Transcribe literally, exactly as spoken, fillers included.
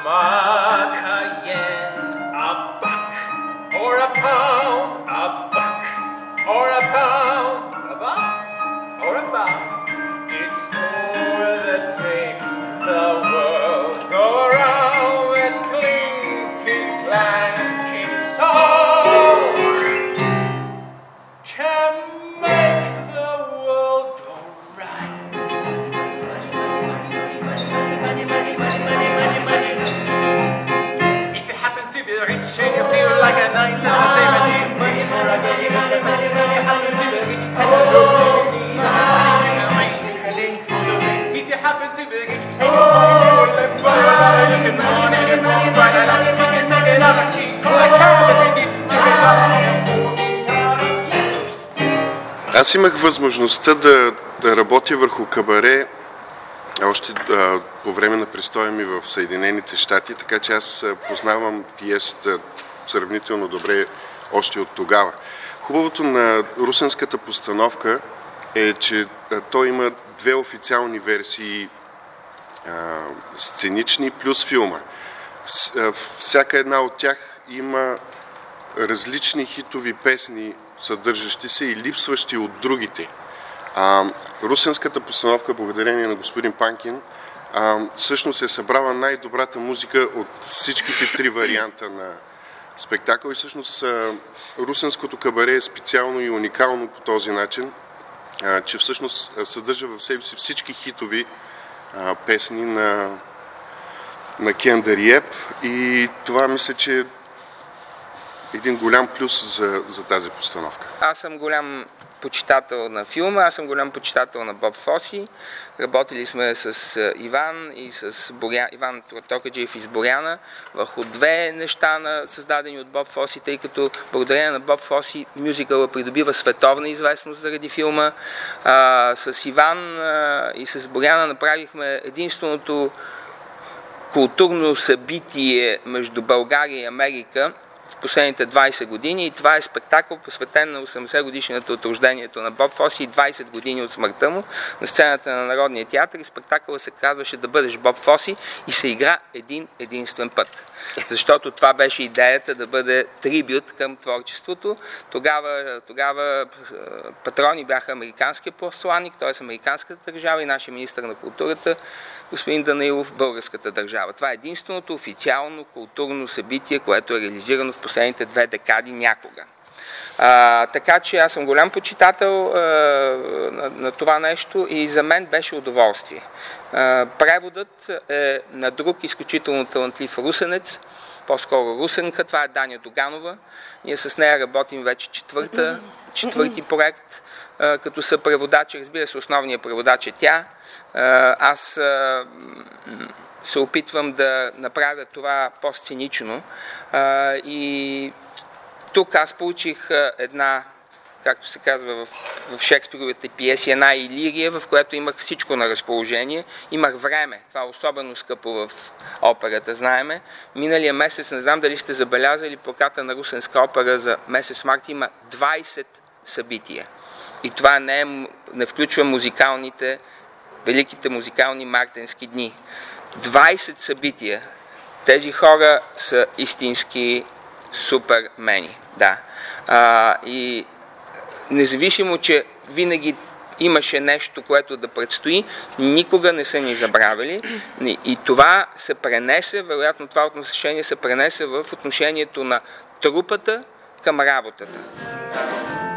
mark, a yen, a buck, or a pound, a buck, or a pound, a buck, or a pound. It's more that makes the world go around, that clinking, clanking stone can make the world go round. If you happen to be rich and you feel like a night entertainment, money for a day, money, money, money, happen to be rich and you don't need money. If you happen to be rich and you fall left right, you can run and you can find a lot of money, take it out of cheap, call a cab, take it out. Аз имах възможността да, да работя върху кабаре още а, по време на престоя ми в Съединените щати, така че аз познавам пиесата сравнително добре още от тогава. Хубавото на русенската постановка е, че а, той има две официални версии а, сценични плюс филма. С, а, всяка една от тях има различни хитови песни, съдържащи се и липсващи от другите. А, русенската постановка, благодарение на господин Панкин, а, всъщност е събрала най-добрата музика от всичките три варианта на спектакъл и всъщност а, русенското кабаре е специално и уникално по този начин, а, че всъщност съдържа в себе си всички хитови а, песни на, на Кен Дариеп и това мисля, че един голям плюс за, за тази постановка. Аз съм голям почитател на филма, аз съм голям почитател на Боб Фоси. Работили сме с Иван и с Боря... Иван Токаджиев из Боряна върху две неща, на... създадени от Боб Фоси, тъй като благодарение на Боб Фоси мюзикъла придобива световна известност заради филма. А, с Иван а, и с Боряна направихме единственото културно събитие между България и Америка в последните двайсет години и това е спектакъл, посветен на осемдесет годишната от рождението на Боб Фоси и двайсет години от смъртта му на сцената на Народния театър и спектакълът се казваше "Да бъдеш Боб Фоси" и се игра един единствен път. Защото това беше идеята да бъде трибют към творчеството. Тогава, тогава патрони бяха американския посланник, т.е. американската държава и нашия министър на културата господин Данаилов, българската държава. Това е единственото официално културно събитие, което е реализирано в последните две декади някога. А, така че аз съм голям почитател а, на, на това нещо и за мен беше удоволствие. А, преводът е на друг изключително талантлив русенец, по-скоро русенка, това е Даня Доганова. Ние с нея работим вече четвърта, четвърти проект, а, като съпреводач, разбира се, основният преводач е тя. А, аз а, се опитвам да направя това по-сценично а, и тук аз получих една, както се казва в, в Шекспировите пиеси, една илирия, в която имах всичко на разположение. Имах време. Това е особено скъпо в операта, знаеме. Миналия месец, не знам дали сте забелязали, плаката на русенска опера за месец март има двайсет събития. И това не, е, не включва музикалните, великите музикални мартенски дни. двайсет събития. Тези хора са истински супермени. Да. А, и независимо, че винаги имаше нещо, което да предстои, никога не са ни забравили. И това се пренесе, вероятно това отношение се пренесе в отношението на трупата към работата.